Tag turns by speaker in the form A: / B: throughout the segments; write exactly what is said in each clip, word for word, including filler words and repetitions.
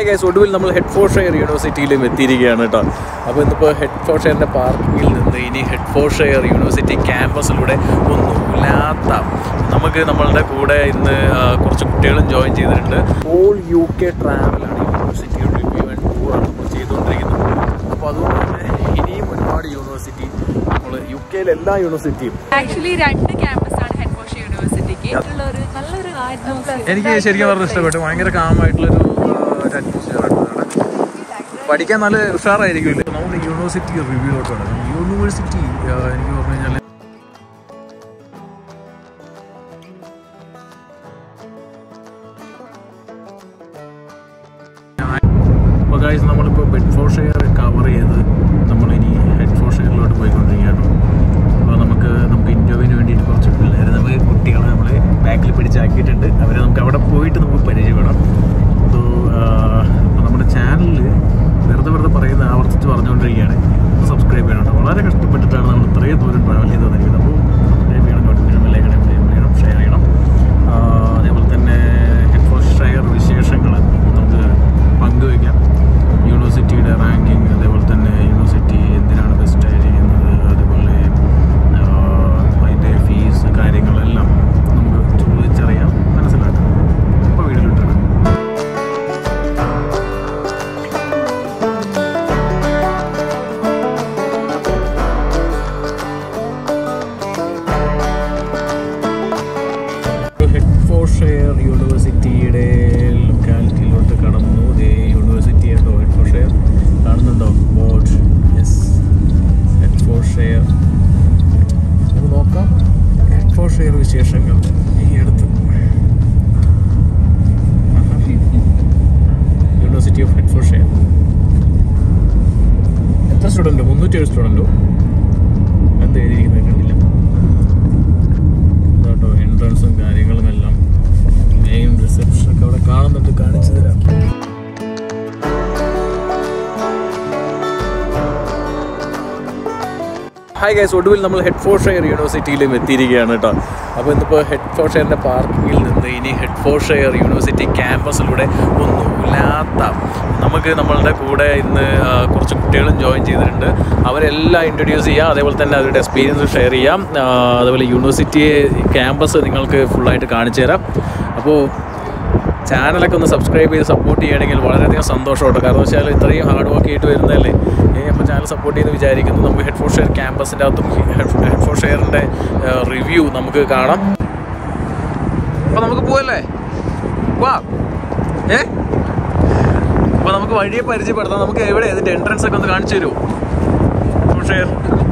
A: Hi guys, ഒടുവിൽ നമ്മൾ ഹെഡ്ഫോർഡ്ഷയർ യൂണിവേഴ്സിറ്റിയിലും എത്തിയിരിക്കുകയാണ് കേട്ടോ. അപ്പോൾ ഇന്നിപ്പോൾ ഹെഡ്ഫോർഡ്ഷയറിൻ്റെ പാർക്കിങ്ങിൽ നിന്ന് ഇനി ഹെഡ്ഫോർഡ്ഷയർ യൂണിവേഴ്സിറ്റി ക്യാമ്പസിലൂടെ ഒന്നുമില്ലാത്ത നമുക്ക് നമ്മളുടെ കൂടെ ഇന്ന് കുറച്ച് കുട്ടികളും ജോയിൻ ചെയ്തിട്ടുണ്ട്. ഓൾ യു കെ ട്രാവലാണ് യൂണിവേഴ്സിറ്റിയുടെ റിവ്യൂ ആൻഡ് ടൂറാണ് നമ്മൾ ചെയ്തുകൊണ്ടിരിക്കുന്നത്. അപ്പോൾ അതുകൊണ്ട് തന്നെ ഇനിയും ഒരുപാട് യൂണിവേഴ്സിറ്റി നമ്മൾ യു കെയിലെ എല്ലാ യൂണിവേഴ്സിറ്റിയും
B: ആക്ച്വലി രണ്ട് ക്യാമ്പസാണ് ഹെഡ്ഫോർഡ്ഷയർ യൂണിവേഴ്സിറ്റിക്ക്. നല്ലൊരു
A: എനിക്ക് ശരിക്കും പറഞ്ഞ് ഇഷ്ടപ്പെട്ടു. ഭയങ്കര കാമായിട്ടുള്ളൊരു അറ്റ്മോസ്ഫിയറാണ്. പഠിക്കാൻ നല്ല ഉഷാറായിരിക്കുമല്ലേ. നമ്മുടെ യൂണിവേഴ്സിറ്റി റിവ്യൂലോട്ട് തുടങ്ങും. യൂണിവേഴ്സിറ്റി എനിക്ക് പറഞ്ഞു കഴിഞ്ഞാൽ അപ്പോൾ ഗൈസ് നമ്മളിപ്പോൾ ഹെഡ്ഫോർഡ്ഷയർ കവർ ചെയ്ത് നമ്മളിനി ഹെഡ്ഫോർഡ്ഷയറിലോട്ട് പോയിക്കൊണ്ടിരിക്കുകയാണ്. അപ്പോൾ നമുക്ക് നമുക്ക് ഇൻ്റർവ്യൂവിന് വേണ്ടിയിട്ട് കുറച്ച് പിള്ളേർ നമ്മൾ കുട്ടികളെ നമ്മൾ ബാക്കിൽ പിടിച്ചാക്കിയിട്ടുണ്ട്. അവരെ നമുക്ക് അവിടെ പോയിട്ട് നമുക്ക് പരിചയപ്പെടാം. സോ അപ്പോൾ നമ്മുടെ ചാനലിൽ വെറുതെ വെറുതെ പറയുന്ന ആവർത്തിച്ച് പറഞ്ഞുകൊണ്ടിരിക്കുകയാണ്, സബ്സ്ക്രൈബ് ചെയ്യണം. വളരെ കഷ്ടപ്പെട്ടിട്ടാണ് നമ്മൾ ഇത്രയും ദൂരം ട്രാവൽ ചെയ്ത് വന്നിരിക്കുന്നത്. അപ്പോൾ സബ്സ്ക്രൈബ് ചെയ്യണം, നോട്ടിഫിക്കേഷൻ ലൈക്ക് ചെയ്യണം, ഷെയർ ചെയ്യണം. അതേപോലെ തന്നെ ഹെഡ്ഫോർഡ്ഷയർ വിശേഷങ്ങൾ നമുക്ക് പങ്കുവയ്ക്കാം. യൂണിവേഴ്സിറ്റിയുടെ റാങ്കിങ്, അതേപോലെ തന്നെ യൂണിവേഴ്സിറ്റി എന്തിനാണ് ബെസ്റ്റ് ആയിരിക്കുന്നത്, അതുപോലെ അതിൻ്റെ ഫീസ് കാര്യങ്ങളെല്ലാം നമുക്ക് ചോദിച്ചറിയാം, മനസ്സിലാക്കാം. അപ്പോൾ വീഡിയോയിലിട്ടാണ്. ഹെഡ്ഫോർഡ്ഷയർ യൂണിവേഴ്സിറ്റിയുടെ ലൊക്കാലിറ്റിയിലോട്ട് കടന്നു. ദേ യൂണിവേഴ്സിറ്റി ഉണ്ടോ, ഹെഡ്ഫോർഡ്ഷയർ കാണുന്നുണ്ടോ ബോർഡ്? യെസ്, ഹെഡ്ഫോർഡ്ഷയർ. നമുക്ക് നോക്കാം ഹെഡ്ഫോർഡ്ഷയർ വിശേഷങ്ങൾ ഈ അടുത്ത്. യൂണിവേഴ്സിറ്റി ഓഫ് ഹെഡ്ഫോർഡ്ഷയർ എത്ര സ്റ്റുഡൻറ്റോ? മുന്നൂറ്റേഴ് സ്റ്റുഡൻറ്റോ എന്താ എഴുതിയിരിക്കുന്നത് കണ്ടില്ല കേട്ടോ. എൻട്രൻസും കാര്യങ്ങളും എല്ലാം മെയിൻ റിസപ്ഷനൊക്കെ അവിടെ കാണുന്നുണ്ട്, കാണിച്ചു തരാം. ഹായ് ഗൈസ്, ഒടുവിൽ നമ്മൾ ഹെഡ്ഫോർഡ്ഷയർ യൂണിവേഴ്സിറ്റിയിലും എത്തിയിരിക്കുകയാണ് കേട്ടോ. അപ്പോൾ ഇന്നിപ്പോൾ ഹെഡ്ഫോർഡ്ഷയറിൻ്റെ പാർക്കിങ്ങിൽ നിന്ന് ഇനി ഹെഡ്ഫോർഡ്ഷയർ യൂണിവേഴ്സിറ്റി ക്യാമ്പസിലൂടെ ഒന്നുമില്ലാത്ത നമുക്ക് നമ്മളുടെ കൂടെ ഇന്ന് കുറച്ച് കുട്ടികളും ജോയിൻ ചെയ്തിട്ടുണ്ട്. അവരെല്ലാം ഇൻട്രൊഡ്യൂസ് ചെയ്യാം, അതേപോലെ തന്നെ അവരുടെ എക്സ്പീരിയൻസ് ഷെയർ ചെയ്യാം. അതുപോലെ യൂണിവേഴ്സിറ്റി ക്യാമ്പസ് നിങ്ങൾക്ക് ഫുള്ളായിട്ട് കാണിച്ചു തരാം. അപ്പോൾ ചാനലൊക്കെ ഒന്ന് സബ്സ്ക്രൈബ് ചെയ്ത് സപ്പോർട്ട് ചെയ്യുകയാണെങ്കിൽ വളരെയധികം സന്തോഷമുണ്ട്. കാരണം വെച്ചാൽ ഇത്രയും ഹാർഡ് വർക്ക് ചെയ്തിട്ട് വരുന്നതല്ലേ. അപ്പോൾ ചാനൽ സപ്പോർട്ട് ചെയ്യുന്ന വിചാരിക്കുന്നു. നമുക്ക് ഹെഡ്ഫോർഡ്ഷയർ ക്യാമ്പസിൻ്റെ അകത്തും ഹെഡ്ഫോർഡ്ഷയറിൻ്റെ റിവ്യൂ നമുക്ക് കാണാം. അപ്പോൾ നമുക്ക് പോവല്ലേ? വാ. ഏ അപ്പോൾ നമുക്ക് വഴിയെ പരിചയപ്പെടുത്താം. നമുക്ക് എവിടെ ഇതിൻ്റെ എൻട്രൻസ് ഒക്കെ ഒന്ന് കാണിച്ചു തരുമോ? ഹെഡ്ഫോർഡ്ഷയർ.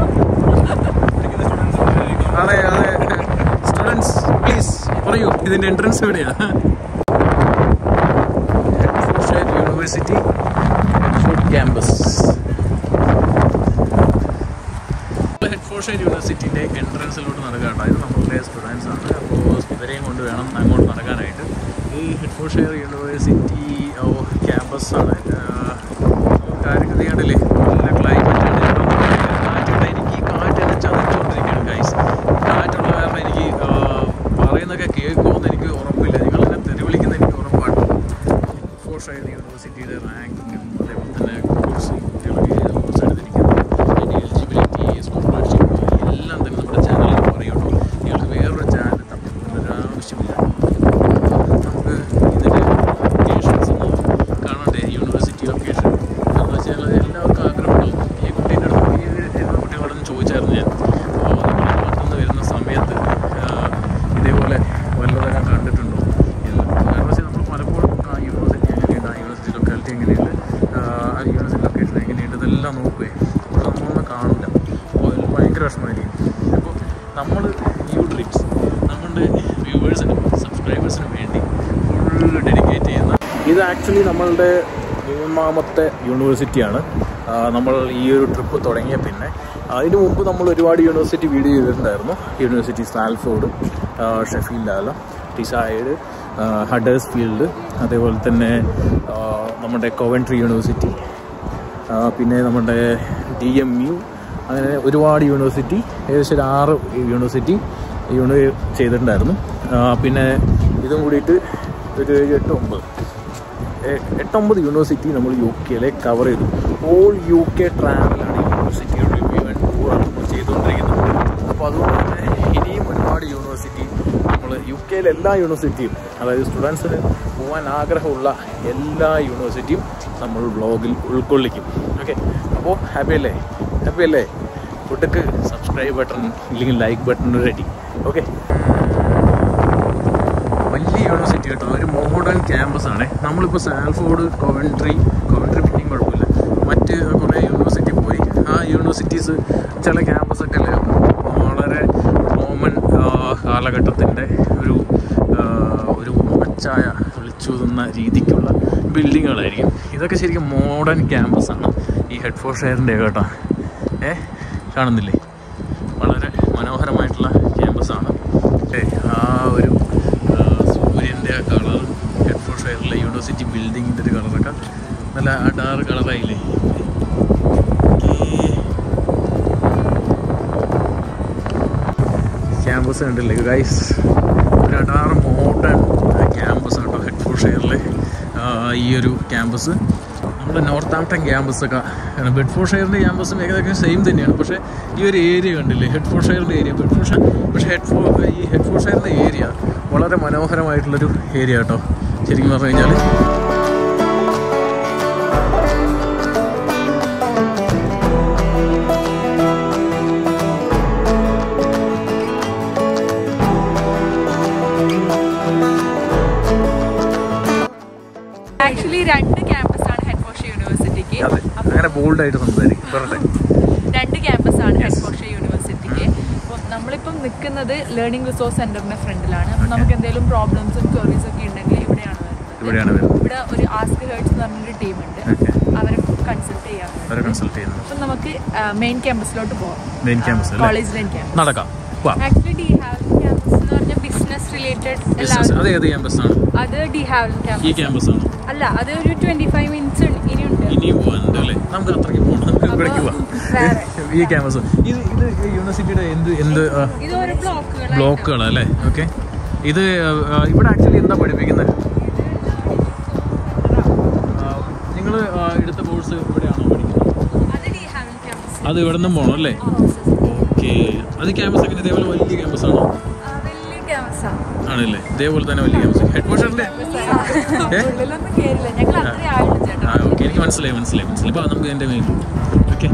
A: അതെ അതെ, സ്റ്റുഡൻസ് പ്ലീസ് പറയൂ, ഇതിൻ്റെ എൻട്രൻസ് എവിടെയാണ്? Hertfordshire university Hertford campus. Hertfordshire യൂണിവേഴ്സിറ്റിൻ്റെ എൻട്രൻസിലോട്ട് നടക്കാട്ടോ. ഇത് നമ്മളുടെ സ്റ്റുഡൻസ് ആണ്. അപ്പോൾ ഇവരെയും കൊണ്ട് വേണം അങ്ങോട്ട് നടക്കാനായിട്ട്. ഈ ഹെഡ്ഫോർഡ്ഷയർ യൂണിവേഴ്സിറ്റി ക്യാമ്പസ് ആണ്. കാര്യങ്ങൾ ചെയ്യാണ്ടല്ലേ, നല്ല ക്ലൈമറ്റ് ആണ്. കാറ്റുണ്ട്. എനിക്ക് കാറ്റൊക്കെ ചതച്ചുകൊണ്ടിരിക്കുകയാണ് ഗൈസ്. കാറ്റുള്ള കാരണം എനിക്ക് പറയുന്നതൊക്കെ കേൾക്കുമെന്ന് എനിക്ക് ഉറപ്പില്ല. നിങ്ങളെന്നെ തെറി വിളിക്കുന്ന എനിക്ക് ഉറപ്പാണ്. ഹെഡ്ഫോർഡ്ഷയർ യൂണിവേഴ്സിറ്റിയുടെ റാങ്കിങ്ങും അതേപോലെ തന്നെ കോഴ്സും കുട്ടികളൊക്കെ കോഴ്സ് എടുത്തിരിക്കുന്നത്, അതിൻ്റെ എലിജിബിലിറ്റി, സ്കോളർഷിപ്പ് എല്ലാം തന്നെ നമ്മുടെ ചാനലിൽ പറയുള്ളൂ. നിങ്ങൾക്ക് വേറൊരു ചാനൽ തപ്പിക്കൊണ്ട ഒരാവശ്യമില്ല. നമുക്ക് ഇതിൻ്റെ ലൊക്കേഷൻസ് ഒന്ന് കാണണ്ടേ, യൂണിവേഴ്സിറ്റി ലൊക്കേഷൻ. എന്ന് വെച്ചാൽ എല്ലാവർക്കും ആഗ്രഹമുണ്ട്. ഈ കുട്ടീൻ്റെ അടുത്ത് ഈ എഴുതുന്ന കുട്ടികളോടൊന്ന് ചോദിച്ചായിരുന്നു ഞാൻ. അപ്പോൾ നമ്മൾ പുറത്തുനിന്ന് വരുന്ന സമയത്ത് ഇതേപോലെ വല്ലതെല്ലാം കണ്ടിട്ടുണ്ടോ എന്ന്. കാരണം വെച്ചാൽ നമ്മൾ പലപ്പോഴും ആ യൂണിവേഴ്സിറ്റി എങ്ങനെയുണ്ട്, ആ യൂണിവേഴ്സിറ്റി ലൊക്കാലിറ്റി എങ്ങനെയുണ്ട്, ആ യൂണിവേഴ്സിറ്റി ലൊക്കേഷൻ എങ്ങനെയുണ്ട്, ഇതെല്ലാം നോക്കുകയെ അപ്പോൾ നമ്മളൊന്നും കാണില്ല. അപ്പോൾ അതിൽ ഭയങ്കര വിഷമമായിരിക്കും. അപ്പോൾ നമ്മൾ യു ഡ്രീംസ് നമ്മളുടെ വ്യൂവേഴ്സിനും സബ്സ്ക്രൈബേഴ്സിനും വേണ്ടി ഫുൾ ഡെഡിക്കേറ്റ് ചെയ്യുന്ന ഇത് ആക്ച്വലി നമ്മളുടെ മൂന്നാമത്തെ യൂണിവേഴ്സിറ്റിയാണ്. നമ്മൾ ഈ ഒരു ട്രിപ്പ് തുടങ്ങിയ പിന്നെ അതിന് മുമ്പ് നമ്മൾ ഒരുപാട് യൂണിവേഴ്സിറ്റി വീഡിയോ ചെയ്തിട്ടുണ്ടായിരുന്നു. യൂണിവേഴ്സിറ്റി സാൽഫോർഡ്, ഷെഫീൽഡ്, ഡിസൈഡ്, ഹഡേഴ്സ്ഫീൽഡ്, അതേപോലെ തന്നെ നമ്മുടെ കോവൻട്രി യൂണിവേഴ്സിറ്റി, പിന്നെ നമ്മുടെ ഡി എം യു, അങ്ങനെ ഒരുപാട് യൂണിവേഴ്സിറ്റി, ഏകദേശം ഒരു ആറ് യൂണിവേഴ്സിറ്റി യൂണി ചെയ്തിട്ടുണ്ടായിരുന്നു. പിന്നെ ഇതും കൂടിയിട്ട് ഒരു ഏഴ് എട്ട് ഒമ്പത് എട്ടൊമ്പത് യൂണിവേഴ്സിറ്റി നമ്മൾ യു കെയിലെ കവർ ചെയ്തു. ഓൾ യു കെ ട്രാവലാണ് യൂണിവേഴ്സിറ്റി റിവ്യൂ ആൻഡ് ടൂറാണ് നമ്മൾ ചെയ്തുകൊണ്ടിരിക്കുന്നത്. അപ്പോൾ അതുകൊണ്ട് തന്നെ ഇനിയും ഒരുപാട് യൂണിവേഴ്സിറ്റി നമ്മൾ യു കെയിലെ എല്ലാ യൂണിവേഴ്സിറ്റിയും, അതായത് സ്റ്റുഡൻസിന് പോകാൻ ആഗ്രഹമുള്ള എല്ലാ യൂണിവേഴ്സിറ്റിയും നമ്മൾ വ്ളോഗിൽ ഉൾക്കൊള്ളിക്കും. ഓക്കെ, അപ്പോൾ ഹാപ്പി അല്ലേ? ഹാപ്പി അല്ലേ? ഫുഡൊക്കെ സബ്സ്ക്രൈബ് ബട്ടൺ ഇല്ലെങ്കിൽ ലൈക്ക് ബട്ടൺ റെഡി. ഓക്കെ, വലിയ യൂണിവേഴ്സിറ്റി കേട്ടോ, ഒരു മോഡേൺ ക്യാമ്പസാണ്. നമ്മളിപ്പോൾ സാൽഫോർഡ്, കോവൻട്രി കോവൻട്രി പിന്നെയും കുഴപ്പമില്ല, മറ്റ് കുറേ യൂണിവേഴ്സിറ്റി പോയി. ആ യൂണിവേഴ്സിറ്റീസ് ചില ക്യാമ്പസൊക്കെ അല്ലേ വളരെ റോമൻ കാലഘട്ടത്തിൻ്റെ ഒരു ഒരു മച്ചായ വിളിച്ചൂതുന്ന രീതിക്കുള്ള ബിൽഡിങ്ങുകളായിരിക്കും. ഇതൊക്കെ ശരിക്കും മോഡേൺ ക്യാമ്പസാണ് ഈ ഹെഡ്ഫോർഡ്ഷയറിൻ്റെ കേട്ടോ. ഏ കാണുന്നില്ലേ, വളരെ മനോഹരമായിട്ടുള്ള ക്യാമ്പസാണ്. ആ ഒരു സൂര്യൻ്റെ ആ കളർ, ഹെഡ്ഫോർഡ്ഷയറിലെ യൂണിവേഴ്സിറ്റി ബിൽഡിങ്ങിൻ്റെ ഒരു കളറൊക്കെ നല്ല അഡാറ് കളറായില്ലേ. ക്യാമ്പസ് കണ്ടില്ലേ ഗൈസ്, ഒരു അഡാറ് മോഡേൺ ക്യാമ്പസ് കേട്ടോ ഹെഡ്ഫോർഡ്ഷയറിലെ ഈ ഒരു ക്യാമ്പസ്. നമ്മുടെ നോർത്ത് ആംപ്ടൺ ക്യാമ്പസൊക്കെ, ബെഡ്ഫോർഡ്ഷയറിൻ്റെ ക്യാമ്പസും ഏകദേശം സെയിം തന്നെയാണ്. പക്ഷേ ഈ ഒരു ഏരിയ കണ്ടില്ലേ, ഹെഡ്ഫോർഡ്ഷയറിൻ്റെ ഏരിയ, ബെഡ്ഫോർഡ്ഷയർ പക്ഷേ ഹെഡ്ഫോ ഈ ഹെഡ്ഫോർഡ്ഷയറിൻ്റെ ഏരിയ വളരെ മനോഹരമായിട്ടുള്ളൊരു ഏരിയ കേട്ടോ ശരിക്കും പറഞ്ഞു കഴിഞ്ഞാൽ.
B: ആക്ച്വലി രണ്ട് ക്യാമ്പസാണ് ഹെഡ്ഫോർഡ്ഷയർ യൂണിവേഴ്സിറ്റിക്ക്.
A: അങ്ങനെ ബോൾഡായിട്ട് സംസാരിക്കും.
B: രണ്ട് ക്യാമ്പസാണ് ഹെഡ്ഫോർഡ്ഷയർ യൂണിവേഴ്സിറ്റിക്ക്. അപ്പോൾ നമ്മളിപ്പം നിൽക്കുന്നത് ലേണിംഗ് റിസോഴ്സ് സെന്ററിന്റെ ഫ്രണ്ടിലാണ്. അപ്പം നമുക്ക് എന്തെങ്കിലും പ്രോബ്ലംസും ക്വയറീസ് ഒക്കെ ഉണ്ടെങ്കിൽ ഇവിടെയാണ് വരുന്നത്. ഇവിടെ ഒരു ആസ്ക് ഹേർട്സ് എന്ന് പറഞ്ഞൊരു ടീമുണ്ട്, അവരെ കൺസൾട്ട് ചെയ്യാം. അപ്പം നമുക്ക് മെയിൻ ക്യാമ്പസിലോട്ട് പോകാം. കോളേജ് ലൈൻ ക്യാമ്പസ് നടക്കാം. ആക്ച്വലി ഡി ഹാവൻ ക്യാമ്പസ് എന്ന് പറഞ്ഞാൽ ബിസിനസ് റിലേറ്റഡ് അത് ഡി ഹാവൻ ക്യാമ്പസ് അല്ല, അത് ഒരു ട്വന്റി ഫൈവ് മിനിറ്റ്സ് ഇനിയുണ്ട്.
A: ഇനിയും പോകാനുണ്ട് അല്ലേ? നമുക്ക് അത്രയ്ക്ക് പോകണം, നമുക്ക് ഇവിടേക്ക് പോവാം. ഈ ക്യാമ്പസ് ഇത് ഇത് യൂണിവേഴ്സിറ്റിയുടെ എന്ത് എന്ത് ബ്ലോക്കുകളല്ലേ? ഓക്കെ, ഇത് ഇവിടെ ആക്ച്വലി എന്താ പഠിപ്പിക്കുന്നത്? നിങ്ങൾ എടുത്ത കോഴ്സ് ഇവിടെയാണോ പഠിക്കുന്നത്? അത് ഇവിടെ നിന്നും പോകണം അല്ലേ? ഓക്കെ, അത് ക്യാമ്പസ് എങ്ങനെ ഇതേപോലെ വലിയ ക്യാമ്പസ് ആണോ? ആണല്ലേ, ഇതേപോലെ തന്നെ വലിയ ക്യാമ്പസ്. ഹെഡ്ഫോർഡ്ഷയറിന്റെ ഓക്കെ, എനിക്ക് മനസ്സിലായി മനസ്സിലായി മനസ്സിലായി ഇപ്പോൾ നമുക്ക് എൻ്റെ മെയിൻ. ഓക്കെ,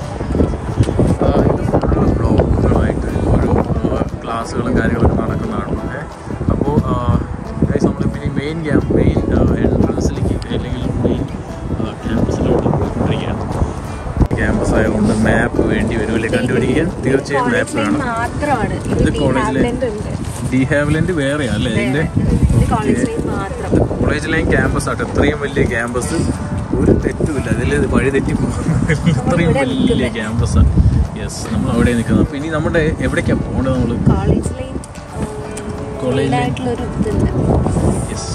A: ഇത് ബ്ലോക്കുകളായിട്ട് ഓരോ ക്ലാസ്സുകളും കാര്യങ്ങളൊക്കെ നടക്കുന്നതാണ്. അപ്പോൾ നമ്മളിപ്പോൾ ഈ മെയിൻ ക്യാമ്പ് മെയിൻ എൻട്രൻസിലേക്ക് അല്ലെങ്കിൽ മെയിൻ ക്യാമ്പസിലോട്ട് പോയിക്കൊണ്ടിരിക്കുകയാണ്. ക്യാമ്പസ് ആയതുകൊണ്ട് മാപ്പ് വേണ്ടി വരുമല്ലേ കണ്ടുപിടിക്കാൻ? തീർച്ചയായും മാപ്പ് വേണം. ഇത് കോളേജിലെ ഡി ഹാവ്ലൻഡ് വേറെയാണ് അല്ലേ? ഇതിൻ്റെ കോളേജ് ലൈൻ ക്യാമ്പസ് ആട്ടോ. ഇത്രയും വലിയ ക്യാമ്പസ്, ഒരു തെറ്റുമില്ല അതിൽ, വഴി തെറ്റി പോകുന്നില്ല. ഇത്രയും വലിയ ക്യാമ്പസാണ്. യെസ്, നമ്മൾ അവിടെ നിൽക്കുന്നത്. അപ്പോൾ ഇനി നമ്മുടെ എവിടേക്കാണ് പോകേണ്ടത്? നമ്മൾ കോളേജ് ലൈൻ. Yes,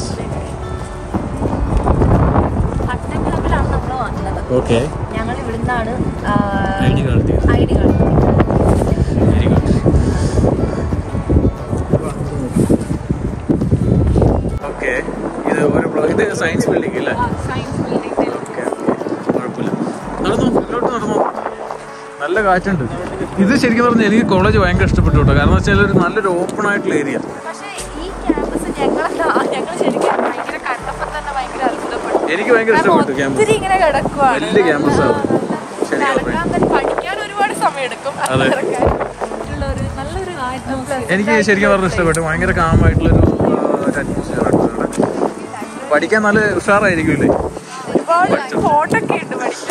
A: okay.
B: ഞങ്ങൾ ഇവിടുന്നാണ്
A: I D card
B: I D card
A: very good. Okay, ഇത് ഒരു ഇത് സയൻസ് ബിൽഡിംഗ് അല്ലേ?
B: Science building.
A: ഓക്കെ, കുഴപ്പമില്ല. നടന്നോ, മുന്നോട്ട് നടന്നോ, നല്ല കാറ്റുണ്ട്. ഇത് ശരിക്കും പറഞ്ഞാൽ എനിക്ക് കോളേജ് ഭയങ്കര ഇഷ്ടപ്പെട്ടു കേട്ടോ. കാരണം വെച്ചാൽ ഒരു നല്ലൊരു ഓപ്പൺ ആയിട്ടുള്ള ഏരിയ.
B: പക്ഷേ ഈ ക്യാമ്പസ് ഞങ്ങളെന്താ ഞങ്ങൾ ശരിക്കും ഭയങ്കര കണ്ടപ്പോൾ തന്നെ ഭയങ്കര അത്ഭുതപ്പെട്ടു.
A: എനിക്ക് ഭയങ്കര ഇഷ്ടപ്പെട്ടു ക്യാമ്പസ്.
B: ഇങ്ങനെ കിടക്കുവാണ്,
A: വലിയ ക്യാമ്പസാണ്.
B: പഠിക്കാൻ ഒരുപാട് സമയം എടുക്കും.
A: എനിക്ക് ശരിക്കും പറഞ്ഞാൽ ഇഷ്ടപ്പെട്ടു. ഭയങ്കര കാമായിട്ടുള്ളൊരു അറ്റ്മോസ്ഫിയർ ആണ്. പഠിക്കാൻ നല്ല ഉഷാറായിരിക്കുമല്ലേ?
B: ഒരുപാട് ഫോട്ടൊക്കെ ഉണ്ട് പഠിക്കാൻ.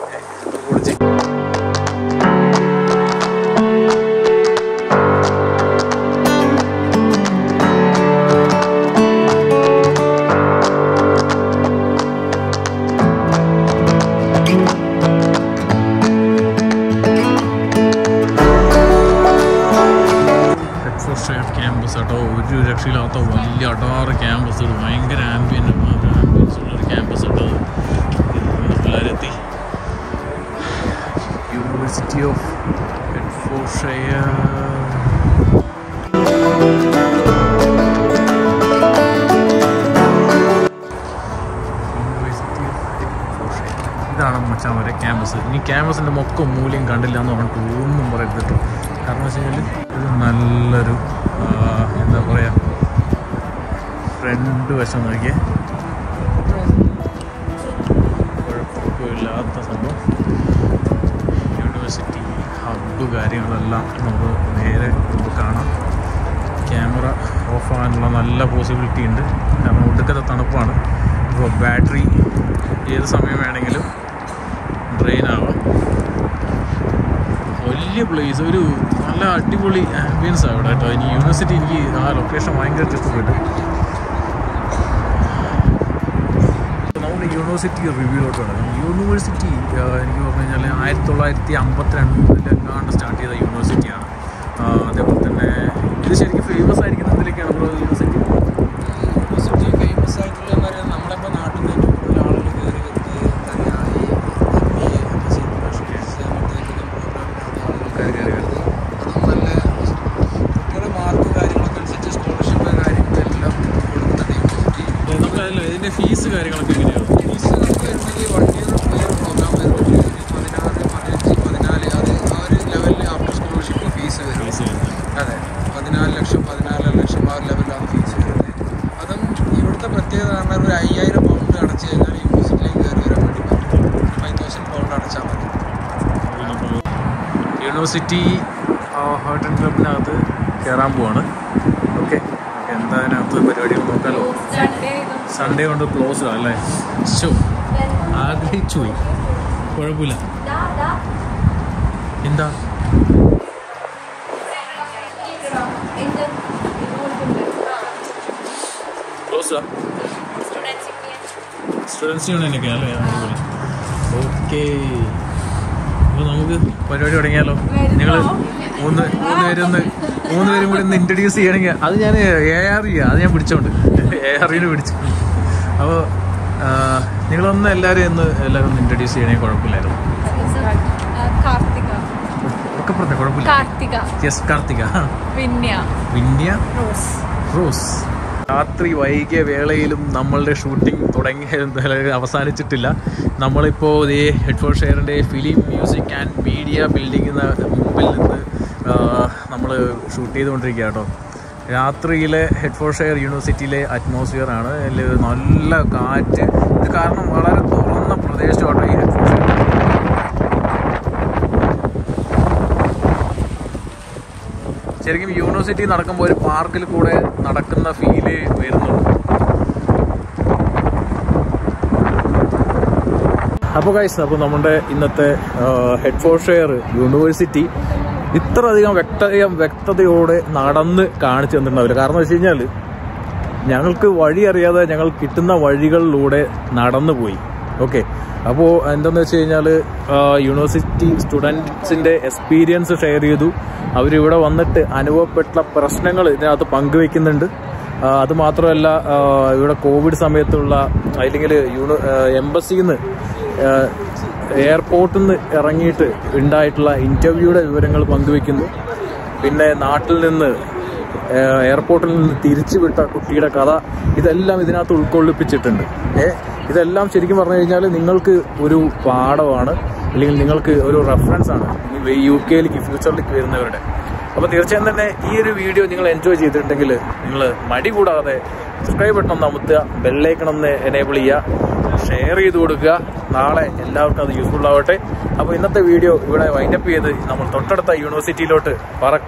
A: ക്യാമ്പസ് കേട്ടോ, ഒരു രക്ഷയില്ലാത്ത വലിയ അടാറ് ക്യാമ്പസ്, ഭയങ്കര ആംബിയൻ ആംബിയൻസ് ഉള്ളൊരു ക്യാമ്പസ് കേട്ടോ. പിള്ളേരെത്തി. University of Hertfordshire. മച്ചാൻ വരെ ക്യാമ്പസ്. ഇനി ക്യാമ്പസിൻ്റെ മൊക്കം മൂല്യം കണ്ടില്ല എന്ന് പറഞ്ഞിട്ട് ഒന്നും പറയരുത് കേട്ടോ. കാരണം വെച്ച് കഴിഞ്ഞാൽ ഇത് നല്ലൊരു എന്താ പറയുക ഫ്രണ്ട് വശം നോക്കിയേ, കുഴപ്പമില്ലാത്ത സംഭവം. യൂണിവേഴ്സിറ്റി ഹബ്ബ് കാര്യങ്ങളെല്ലാം നമുക്ക് നേരെ നമുക്ക് കാണാം. ക്യാമറ ഓഫ് ആകാനുള്ള നല്ല പോസിബിലിറ്റി ഉണ്ട്, കാരണം ഒടുക്കത്തെ തണുപ്പാണ്. ഇപ്പോൾ ബാറ്ററി ഏത് സമയം വേണമെങ്കിലും ഡ്രെയിൻ ആവാം. വലിയ പ്ലേസ്, ഒരു നല്ല അടിപൊളി ആംബിയൻസ് ആണ് ഇവിടെ കേട്ടോ. ഇനി യൂണിവേഴ്സിറ്റി എനിക്ക് ആ ലൊക്കേഷൻ ഭയങ്കരമായിട്ട് ഇഷ്ടപ്പെട്ടു. നമ്മുടെ യൂണിവേഴ്സിറ്റി റിവ്യൂലോട്ട് വേണം. യൂണിവേഴ്സിറ്റി എനിക്ക് പറഞ്ഞു കഴിഞ്ഞാൽ ആയിരത്തി തൊള്ളായിരത്തി അമ്പത്തി രണ്ടിലെങ്ങാണ്ട് സ്റ്റാർട്ട് ചെയ്ത യൂണിവേഴ്സിറ്റിയാണ്. അതേപോലെ തന്നെ ഇത് ശരിക്കും ഫേമസ് ആയിരിക്കുന്ന എന്തിലേക്കാണ് ഇപ്പോൾ യൂണിവേഴ്സിറ്റി യൂണിവേഴ്സിറ്റി ഫേമസ് ആയിട്ടുള്ള പറയാൻ നമ്മളിപ്പോൾ നാട്ടിൽ നിന്ന് ഏറ്റവും കൂടുതൽ ആളുകൾ കയറി വരുന്നത് ആൾക്കാർ കയറി വരുന്നത്. അതും നല്ല കുട്ടികളുടെ മാർക്ക് കാര്യങ്ങളൊക്കെ അനുസരിച്ച് സ്കോളർഷിപ്പ് കാര്യങ്ങളെല്ലാം കൊടുക്കുന്നുണ്ട് യൂണിവേഴ്സിറ്റി. നമുക്കതല്ല ഇതിൻ്റെ ഫീസ് കാര്യങ്ങളൊക്കെ എങ്ങനെയാണ്? ഫീസ് നമുക്ക് വരുന്നത് one year two year programme വരുന്നത് പതിനാറ് പതിനഞ്ച് പതിനാല് അത് ആ ഒരു ലെവലിൽ ആഫ്റ്റർ സ്കോളർഷിപ്പ് ഫീസ് വരും. ഫീസ് വരുന്നത് അതെ പതിനാല് ലക്ഷം പതിനാലര ലക്ഷം ആ ലെവലിലാണ് ഫീസ് വരുന്നത്. അതും ഇവിടുത്തെ പ്രത്യേകത പറഞ്ഞാൽ ഒരു അയ്യായിരം പൗണ്ട് അടച്ചു കഴിഞ്ഞാൽ യൂണിവേഴ്സിറ്റിയിലേക്ക് കയറി വരാൻ വേണ്ടി പറ്റും. ഫൈവ് തൗസൻഡ് പൗണ്ട് അടച്ചാൽ മതി. യൂണിവേഴ്സിറ്റി ഹേർട്ടൺ ക്ലബിനകത്ത് കയറാൻ പോവാണ്. ഓക്കെ, എന്താ അതിനകത്ത് പരിപാടികൾ നോക്കാമല്ലോ. സൺഡേ കൊണ്ട് ക്ലോസ് അല്ലേ? ഷോ ആഗ്രഹിച്ചു പോയി, കുഴപ്പമില്ല. എന്താ ക്ലോസാ? സ്റ്റുഡൻസ് യൂണിയനൊക്കെ അല്ലേ? ഓക്കെ, അപ്പോൾ നമുക്ക് പരിപാടി തുടങ്ങിയാലോ. നിങ്ങൾ മൂന്ന് മൂന്ന് പേരൊന്ന് മൂന്ന് പേരും കൂടി ഒന്ന് ഇൻട്രൊഡ്യൂസ് ചെയ്യണമെങ്കിൽ അത് ഞാൻ എ ആർ ഇ അത് ഞാൻ പിടിച്ചോണ്ട് എ ആർ ഇന് പിടിച്ചു. അപ്പോൾ നിങ്ങളൊന്ന് എല്ലാവരും ഒന്ന് എല്ലാവരും ഒന്ന് ഇൻട്രൊഡ്യൂസ് ചെയ്യണമെങ്കിൽ കുഴപ്പമില്ലായിരുന്നു. ഒക്കെ പറഞ്ഞ കുഴപ്പമില്ല. യെസ്, കാർത്തിക. വിന്യ. റോസ്. രാത്രി വൈകിയ വേളയിലും നമ്മളുടെ ഷൂട്ടിംഗ് തുടങ്ങിയ അവസാനിച്ചിട്ടില്ല. നമ്മളിപ്പോൾ ഈ ഹെഡ്ഫോർഡ്ഷയറിൻ്റെ ഫിലിം മ്യൂസിക് ആൻഡ് മീഡിയ ബിൽഡിങ്ങിന് മുമ്പിൽ നിന്ന് നമ്മൾ ഷൂട്ട് ചെയ്തുകൊണ്ടിരിക്കുക കേട്ടോ. രാത്രിയിലെ ഹെഡ്ഫോർഡ്ഷയർ യൂണിവേഴ്സിറ്റിയിലെ അറ്റ്മോസ്ഫിയർ ആണ്. അതിൽ നല്ല കാറ്റ്. ഇത് കാരണം വളരെ തുറന്ന പ്രദേശമാട്ടോ ഈ ഹെഡ്ഫോർഡ്ഷയർ. ശരിക്കും യൂണിവേഴ്സിറ്റി നടക്കുമ്പോൾ ഒരു പാർക്കിൽ കൂടെ നടക്കുന്ന ഫീല് വരുന്നുണ്ട്. അപ്പോൾ ഗൈസ്, അപ്പോൾ നമ്മുടെ ഇന്നത്തെ ഹെഡ്ഫോർഡ്ഷയർ യൂണിവേഴ്സിറ്റി ഇത്ര അധികം വ്യക്ത വ്യക്തതയോടെ നടന്ന് കാണിച്ചു തന്നിട്ടുണ്ടാവില്ല. കാരണം വെച്ച് കഴിഞ്ഞാൽ ഞങ്ങൾക്ക് വഴി അറിയാതെ ഞങ്ങൾ കിട്ടുന്ന വഴികളിലൂടെ നടന്നു പോയി. ഓക്കെ, അപ്പോൾ എന്താണെന്ന് വെച്ച് കഴിഞ്ഞാൽ യൂണിവേഴ്സിറ്റി സ്റ്റുഡൻസിൻ്റെ എക്സ്പീരിയൻസ് ഷെയർ ചെയ്തു. അവരിവിടെ വന്നിട്ട് അനുഭവപ്പെട്ട പ്രശ്നങ്ങൾ ഇതിനകത്ത് പങ്കുവെക്കുന്നുണ്ട്. അതുമാത്രമല്ല, ഇവിടെ കോവിഡ് സമയത്തുള്ള അല്ലെങ്കിൽ യൂണി എംബസിയിൽ നിന്ന് എയർപോർട്ടിൽ നിന്ന് ഇറങ്ങിയിട്ട് ഉണ്ടായിട്ടുള്ള ഇൻ്റർവ്യൂയുടെ വിവരങ്ങൾ പങ്കുവെക്കുന്നു. പിന്നെ നാട്ടിൽ നിന്ന് എയർപോർട്ടിൽ നിന്ന് തിരിച്ചു വിട്ട കുട്ടിയുടെ കഥ, ഇതെല്ലാം ഇതിനകത്ത് ഉൾക്കൊള്ളിപ്പിച്ചിട്ടുണ്ട്. ഏ ഇതെല്ലാം ശരിക്കും പറഞ്ഞു കഴിഞ്ഞാൽ നിങ്ങൾക്ക് ഒരു പാഠമാണ്, അല്ലെങ്കിൽ നിങ്ങൾക്ക് ഒരു റെഫറൻസ് ആണ് യു കെയിലേക്ക് ഫ്യൂച്ചറിലേക്ക് വരുന്നവരുടെ. അപ്പോൾ തീർച്ചയായും തന്നെ ഈ ഒരു വീഡിയോ നിങ്ങൾ എൻജോയ് ചെയ്തിട്ടുണ്ടെങ്കിൽ നിങ്ങൾ മടി കൂടാതെ സബ്സ്ക്രൈബ് ബട്ടൺ ഒന്ന് അമുത്തുക, ബെല്ലൈക്കൺ ഒന്ന് എനേബിൾ ചെയ്യുക, ഷെയർ ചെയ്ത് കൊടുക്കുക. നാളെ എല്ലാവർക്കും അത് യൂസ്ഫുൾ ആവട്ടെ. അപ്പോൾ ഇന്നത്തെ വീഡിയോ ഇവിടെ വൈൻഡപ്പ് ചെയ്ത് നമ്മൾ തൊട്ടടുത്ത യൂണിവേഴ്സിറ്റിയിലോട്ട് പറക്കുക.